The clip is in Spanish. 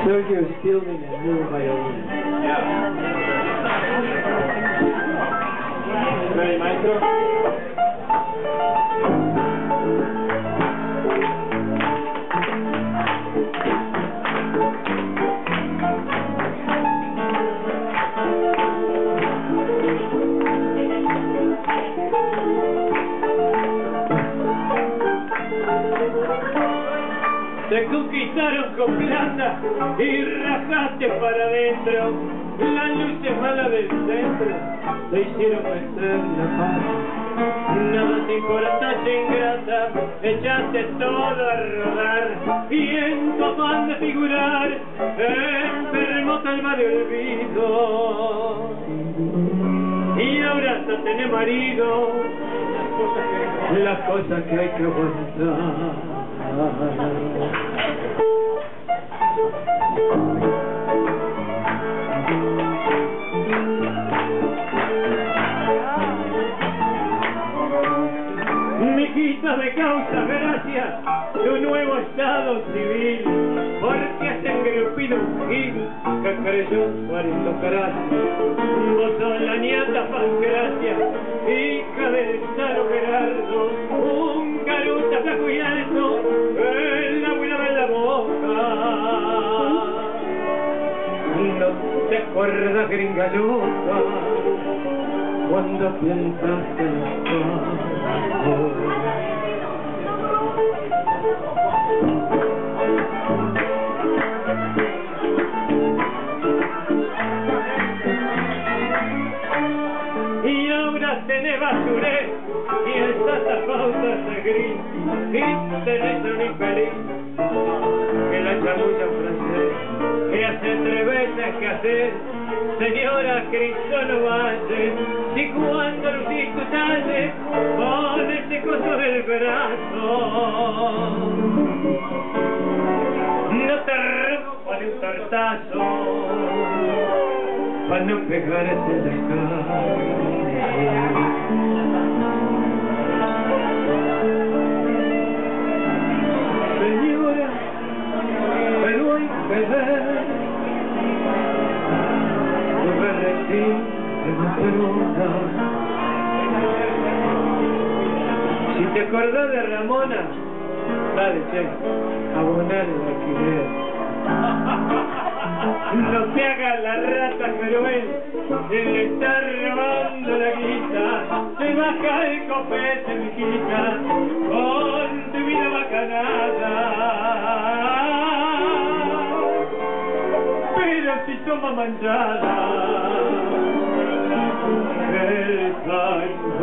Sergio's fielding a new violin. Ready, maestro? Te conquistaron con plata y rajaste para adentro. Las luces malas del centro te hicieron perder la paz. Nada te importa, ingrata, echaste todo a rodar y en tu afán de figurar enfermo tu alma de olvido. Y ahora hasta tenés marido, las cosas que hay que aguantar. Mijita, me causa gracia tu nuevo estado civil, porque has engrupido un gil que creyó su aristocracia. Vos sos la nieta Pancracia, hija del Salo Gerardo, un caruta flaco y alto, el abuela de la boca. No te acuerdas, gringa loca, cuando piensas en los y ahora tenés basuré y estás tapado de gris y tenés un infeliz que la chamulla francés que hace 3 veces que hacer. Señora Cristo no vaya, si cuando lucís tu talle con ese coso del brazo no te rompo de un tortazo para no pegarte en la cara. Señora, pero hay que ver si te acordás de Ramona, dale, che, abonar el alquiler. No te hagas la rata cruel, que le está robando la guita. Te baja el copete, mijita, con tu vida bacanada. Pero si toma manchada, el pan